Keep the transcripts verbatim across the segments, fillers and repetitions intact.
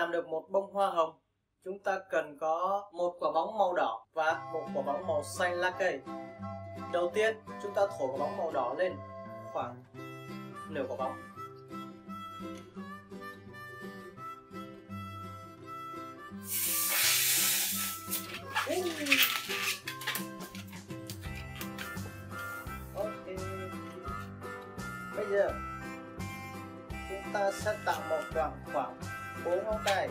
làm được một bông hoa hồng, chúng ta cần có một quả bóng màu đỏ và một quả bóng màu xanh lá cây. Đầu tiên, chúng ta thổi quả bóng màu đỏ lên khoảng nửa quả bóng. Ok. Bây giờ chúng ta sẽ tạo một đoạn khoảng bốn ngón tay.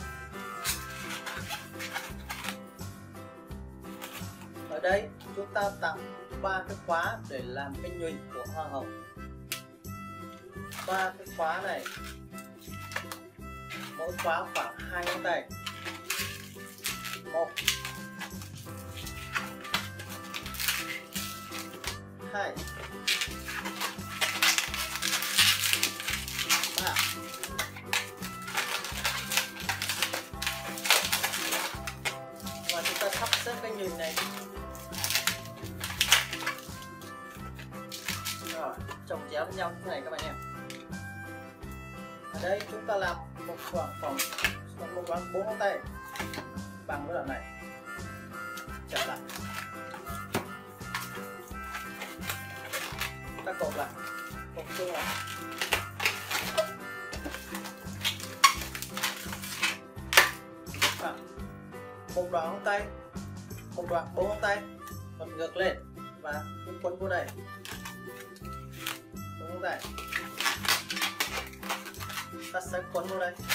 Ở đây chúng ta tạo ba cái khóa để làm cái nhụy của hoa hồng. Ba cái khóa này, mỗi khóa khoảng hai ngón tay. Một, hai, ba. Và chúng ta sắp xếp cái nhụy này. Rồi, chồng chéo với nhau như thế này các bạn em. Ở đây chúng ta làm một khoảng phòng một đoạn bốn ngón tay bằng cái đoạn này, chặt lại, ta cột lại, cột chung lại. À, một đoạn ngón tay, một đoạn bốn ngón tay, còn ngược lên và cũng quấn vô đây. Đúng không đây? Ta sẽ quấn vô đây.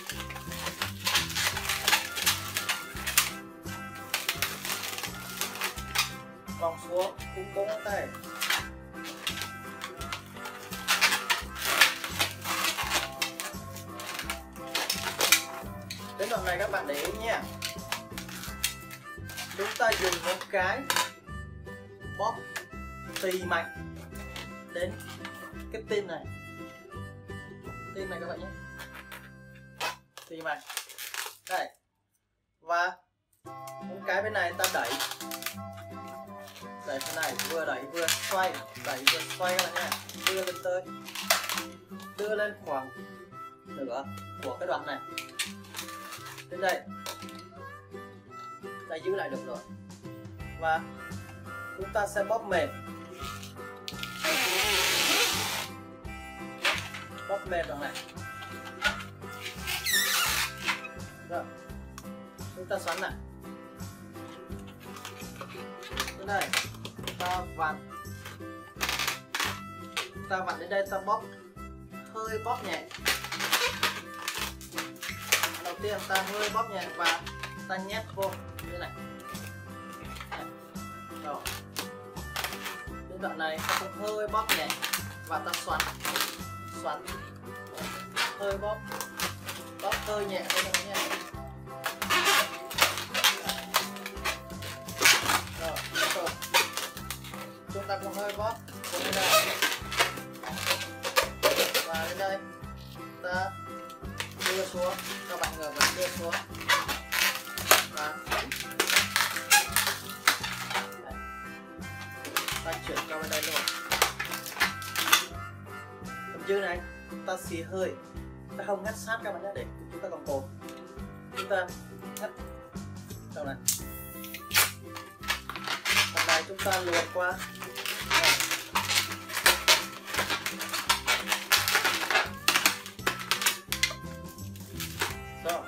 Vòng xuống cũng bốn ngón tay. Đến đoạn này các bạn để ý nha. Chúng ta dùng một cái bóp tì mạnh đến cái tim này, tim này các bạn nhé, tì mạnh đây, và một cái bên này ta đẩy, đẩy thế này, vừa đẩy vừa xoay, đẩy vừa xoay các bạn nhé, đưa lên tới, đưa lên khoảng nửa của cái đoạn này đến đây, ta giữ lại được rồi, và chúng ta sẽ bóp mềm. Bóp mềm đoạn này. Rồi, chúng ta xoắn lại. Đến đây, ta vặn. Ta vặn đến đây, ta bóp, hơi bóp nhẹ. Đầu tiên ta hơi bóp nhẹ và ta nhét vô như thế này. Rồi. Đến đoạn này ta cũng hơi bóp nhẹ và ta xoắn. Xoắn, hơi bóp, bóp hơi nhẹ thôi các bạn nha. Rồi, rồi, chúng ta cũng hơi bóp đến đây, và đến đây ta đưa xuống, các bạn ngược và đưa xuống, và ta chuyển qua bên đây luôn. Dư này ta xì hơi, ta không ngắt sát các bạn nhé, để chúng ta còn cột, chúng ta ngắt đầu này, phần này chúng ta luồn qua. Rồi,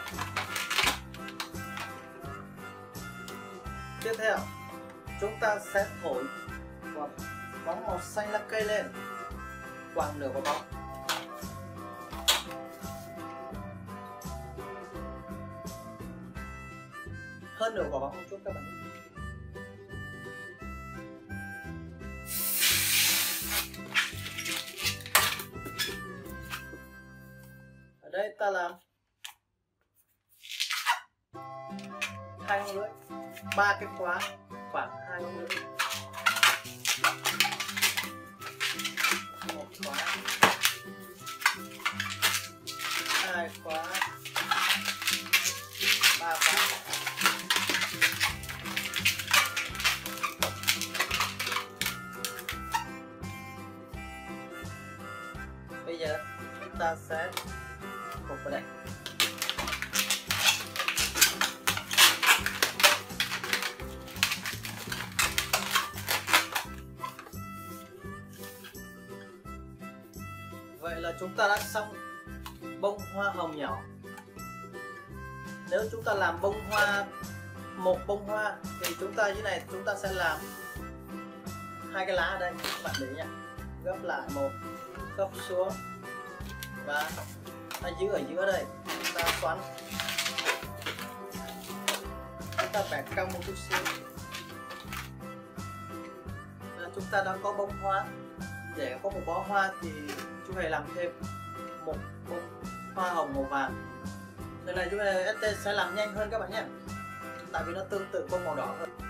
tiếp theo chúng ta sẽ thổi quả bóng màu xanh lá cây lên khoảng nửa quả bóng. Hơn nửa quả bóng một chút các bạn. Ở đây ta làm hai ngón lưỡi, ba cái khóa khoảng hai ngón lưỡi. Một khóa, hai khóa, ba khóa. Bây giờ chúng ta sẽ cột vào đây. Vậy là chúng ta đã xong bông hoa hồng nhỏ. Nếu chúng ta làm bông hoa, một bông hoa thì chúng ta như này, chúng ta sẽ làm hai cái lá ở đây, các bạn để nha, gấp lại một, gấp xuống và ta giữ ở giữa đây, chúng ta xoắn, chúng ta bẻ cong một chút xíu là chúng ta đã có bông hoa. Để có một bó hoa thì chú hề làm thêm một bông hoa hồng màu vàng. Lần này chú hề ét tê sẽ làm nhanh hơn các bạn nhé, tại vì nó tương tự bông màu đỏ hơn.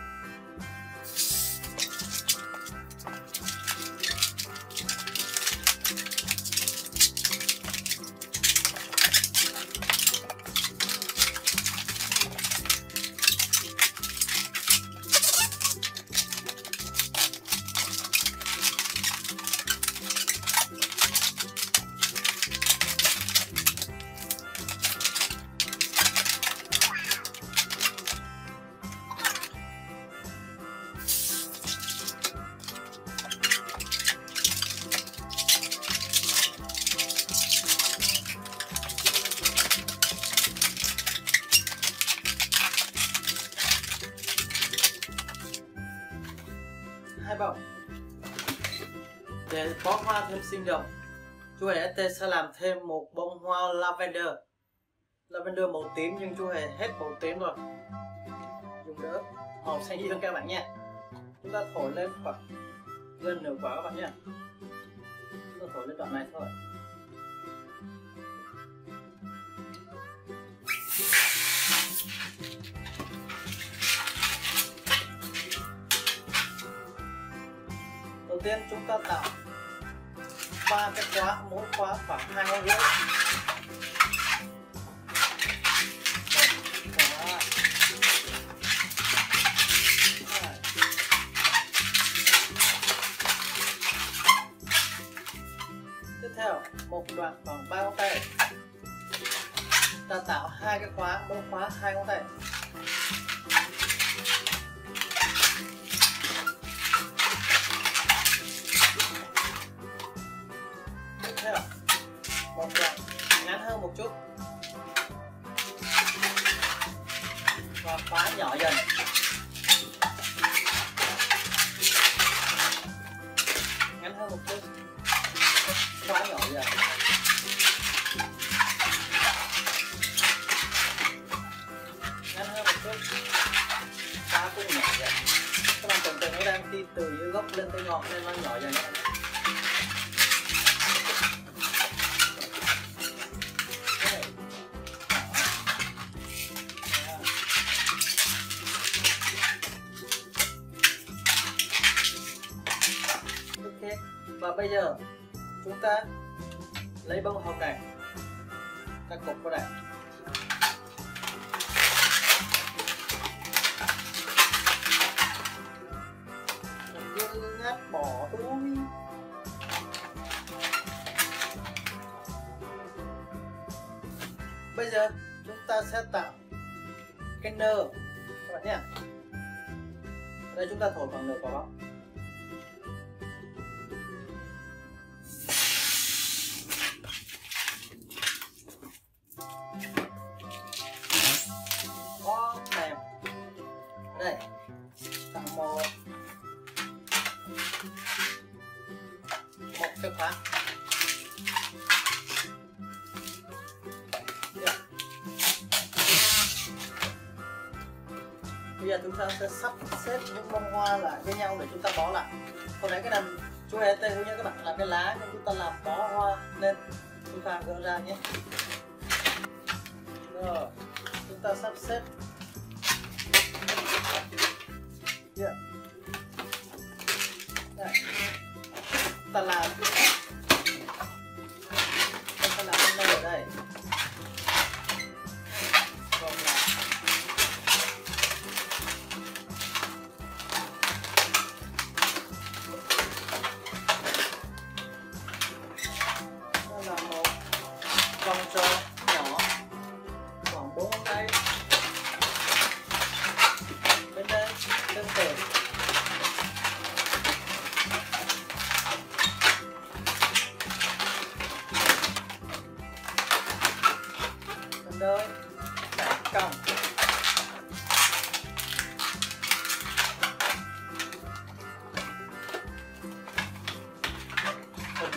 Hai bông. Để bó hoa thêm sinh động, chú hề ét tê sẽ làm thêm một bông hoa lavender. Lavender màu tím nhưng chú hề hết màu tím rồi, dùng đỡ màu xanh dương các bạn nha. Chúng ta thổi lên khoảng gần nửa quả các bạn nha. Chúng ta thổi lên đoạn này thôi. Đầu tiên chúng ta tạo ba cái khóa, mỗi khóa khoảng hai ngón rưỡi. Tiếp theo một đoạn khoảng ba ngón tay, ta tạo hai cái khóa, mỗi khóa hai ngón tay. Một đoạn ngắn hơn một chút và khóa nhỏ dần. Ngắn hơn một chút, khóa nhỏ dần. Ngắn hơn một chút, khóa cũng nhỏ dần. Các bạn tưởng tượng nó đang đi từ dưới gốc lên tới ngọn nên nó nhỏ dần. Và bây giờ chúng ta lấy bông hồng này, ta cột vào đây. Đừng ngắt bỏ tôi. Bây giờ chúng ta sẽ tạo cái nơ các bạn nhé. Đây chúng ta thổi bằng nửa quả bóng. Đây, tạo một một cái khóa. Yeah. Bây giờ chúng ta sẽ sắp xếp những bông hoa lại với nhau để chúng ta bó lại. Hồi nãy cái này chú hề tê hướng dẫn các bạn làm cái lá, nhưng chúng ta làm bó hoa nên chúng ta gỡ ra nhé. Rồi, chúng ta sắp xếp. Yeah. Đây. Ta làm ta làm cái này ở đây. Còn là ta làm một vòng tròn nhỏ khoảng bốn ngón tay. Bên đây tương tự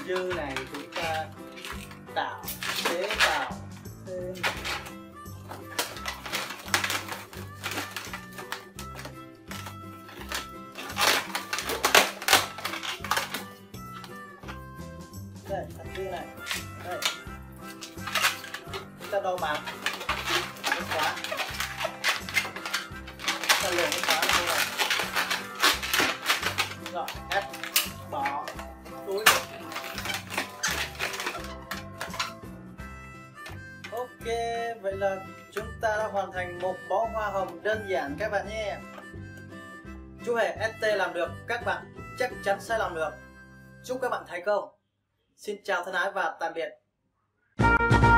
dư này chúng ta đảo chế vào thêm đây, hạt dưa này đây, chúng ta đo màng cái khóa, ta luồn cái khóa này vào rồi ép bỏ túi. Ok, vậy là chúng ta đã hoàn thành một bó hoa hồng đơn giản các bạn nhé. Chú Hề ét tê làm được, các bạn chắc chắn sẽ làm được. Chúc các bạn thành công. Xin chào thân ái và tạm biệt.